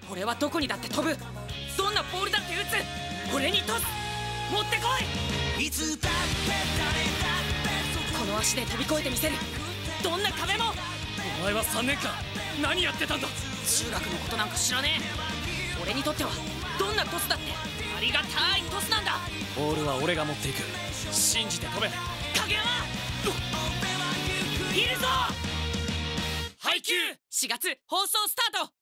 俺はどこにだって飛ぶ。どんなボールだって打つ。俺にトス持ってこい。いつだって誰だってこの足で飛び越えてみせる。どんな壁も。 お前は3年間何やってたんだ。 中学のことなんか知らねえ。俺にとってはどんなトスだってありがたいトスなんだ。 ボールは俺が持っていく。信じて飛べ。 影山いるぞ。 配球。 4月放送スタート。